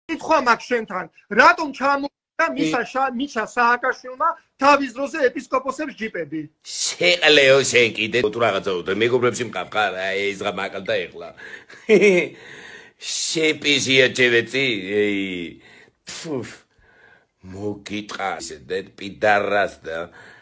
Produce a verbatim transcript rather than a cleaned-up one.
კითხვა მაქვს შენთან, რატომ ჩამოუყარა მიშა მიშა სააკაშვილმა თავის დროზე ეპისკოპოსებს ჯიპები? შეყლეო შენ კიდე თუ რაღაცა უთხრე, მეგობრებში მყავ, აი ეს რა მაკალდა ეხლა. შეპიზია ჩევეცი, ეი. ფუფ. მოგიტყა ისე დედ პიდარას და